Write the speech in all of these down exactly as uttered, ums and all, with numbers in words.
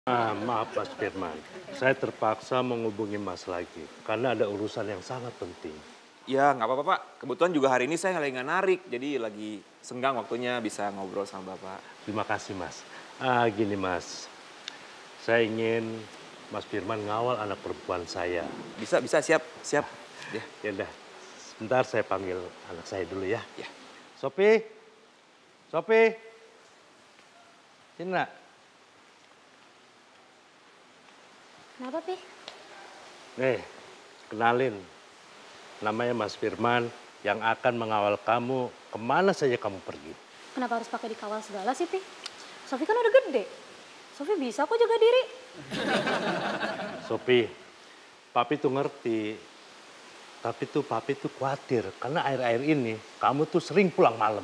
Ah, maaf Mas Firman, saya terpaksa menghubungi Mas lagi karena ada urusan yang sangat penting. Ya nggak apa-apa Pak, kebetulan juga hari ini saya lagi nggak narik, jadi lagi senggang waktunya bisa ngobrol sama Bapak. Terima kasih Mas. Ah, gini Mas, saya ingin Mas Firman ngawal anak perempuan saya. Bisa, bisa, siap, siap. Ya, Ya udah, sebentar saya panggil anak saya dulu ya. ya. Sopi, Sopi, sini nak. Kenapa, Pi? Nih, kenalin. Namanya Mas Firman yang akan mengawal kamu kemana saja kamu pergi. Kenapa harus pakai dikawal segala sih, Pi? Sofi kan udah gede. Sofi bisa kok jaga diri. Sopi, papi tuh ngerti. Tapi tuh papi tuh khawatir karena air-air ini kamu tuh sering pulang malam.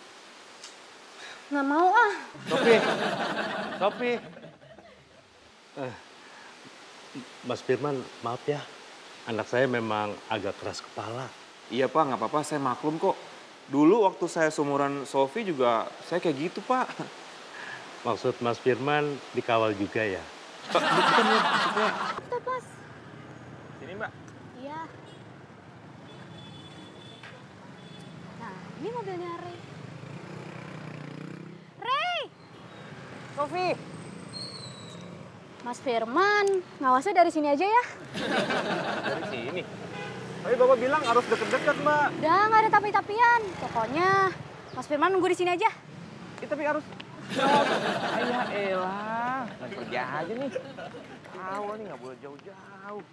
Nggak mau ah. Sopi, Sopi. Eh, Mas Firman, maaf ya. Anak saya memang agak keras kepala. Iya Pak, nggak apa-apa, saya maklum kok. Dulu waktu saya seumuran Sofi juga saya kayak gitu Pak. Maksud Mas Firman dikawal juga ya? Pak, bukan ya maksudnya. Stop, Mas. Sini Mbak. Iya. Nah, ini mobilnya Ray. Ray! Sofi! Mas Firman, ngawasnya dari sini aja ya. Dari sini. Tapi Bapak bilang harus deket-deket, Mbak. Udah, nggak ada tapi-tapian. Pokoknya Mas Firman nunggu di sini aja. Ya, tapi harus... Ayah elah, mau pergi aja nih. Tahu nih, nggak boleh jauh-jauh.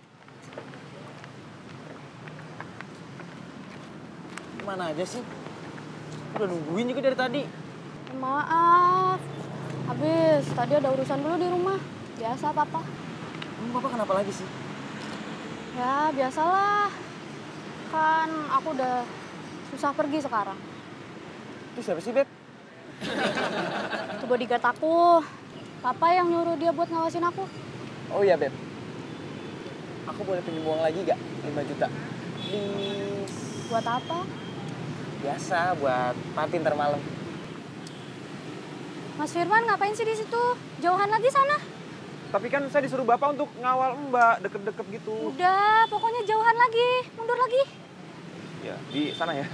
Gimana aja sih? Udah nungguin juga dari tadi. Maaf. Habis, tadi ada urusan dulu di rumah. Biasa, Papa. Emang Bapak kenapa lagi sih? Ya, biasalah. Kan aku udah susah pergi sekarang. Itu siapa sih, Beb? Itu bodyguard aku. Papa yang nyuruh dia buat ngawasin aku. Oh iya, Beb. Aku boleh pinjam uang lagi gak? lima juta. Please. Buat apa? Biasa, buat party ntar malam. Mas Firman ngapain sih di situ? Jauhan lagi sana. Tapi kan saya disuruh Bapak untuk ngawal Mbak, deket-deket gitu. Udah, pokoknya jauhan lagi. Mundur lagi. Ya, di sana ya.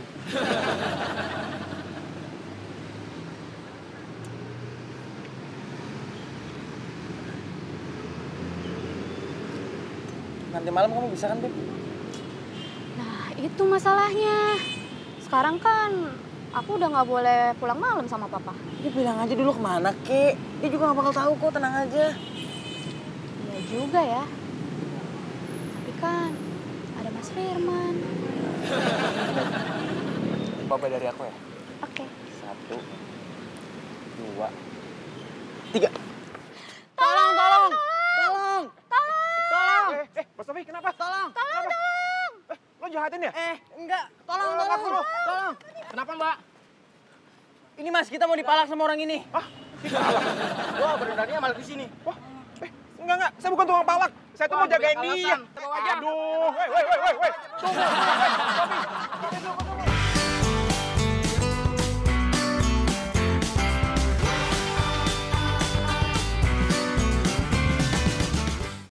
Nanti malam kamu bisa kan, Beb? Nah, itu masalahnya. Sekarang kan aku udah nggak boleh pulang malam sama Papa. Dia bilang aja dulu kemana, Kek. Dia juga nggak bakal tahu kok, tenang aja. Iya juga ya. Tapi kan ada Mas Firman. Bapak dari aku ya? Oke. Satu, dua, tiga. Tolong, tolong, Tolong! tolong. Eh, eh, Mas Sofi, kenapa? Tolong! Tolong, tolong. Eh, lo jahatin ya? Eh, enggak. Tolong, Eh, tolong. aku lo. Tolong. Kenapa, Mbak? Ini Mas, kita mau dipalak sama orang ini. Ah, dipalak? Wah, berenangnya malah di sini. Wah, eh, enggak, enggak. Saya bukan tukang palak. Saya tuh Wah, mau jagain banyak dia. alasan. Bawa aja. Aduh, woi, woi, woi, woi. Tunggu, woi, Sofi. Sofi, tunggu, tunggu.